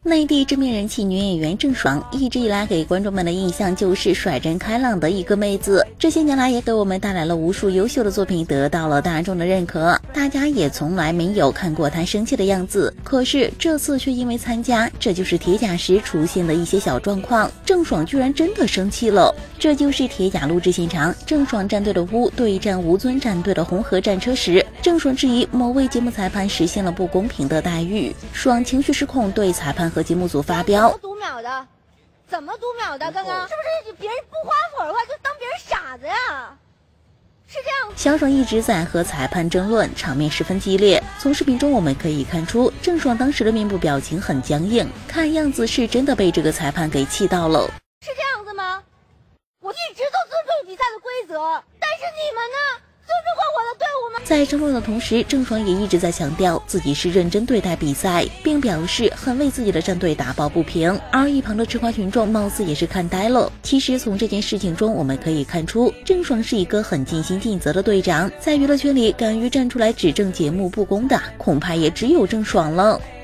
内地知名人气女演员郑爽，一直以来给观众们的印象就是率真开朗的一个妹子。这些年来也给我们带来了无数优秀的作品，得到了大众的认可。大家也从来没有看过她生气的样子，可是这次却因为参加这就是铁甲时出现的一些小状况，郑爽居然真的生气了。这就是铁甲录制现场，郑爽战队的乌对战吴尊战队的红河战车时，郑爽质疑某位节目裁判实现了不公平的待遇，爽情绪失控，对裁判和节目组发飙。 读秒的？怎么读秒的？刚刚是不是别人不花粉的话就当别人傻子呀？是这样。 小爽一直在和裁判争论，场面十分激烈。从视频中我们可以看出，郑爽当时的面部表情很僵硬，看样子是真的被这个裁判给气到了。 是这样子吗？我一直都尊重比赛的规则，但是你们呢？尊重过我的队伍吗？ 在争论的同时，郑爽也一直在强调自己是认真对待比赛，并表示很为自己的战队打抱不平。而一旁的吃瓜群众貌似也是看呆了。其实从这件事情中我们可以看出，郑爽是一个很尽心尽责的队长，在娱乐圈里敢于站出来指正节目不公的，恐怕也只有郑爽了。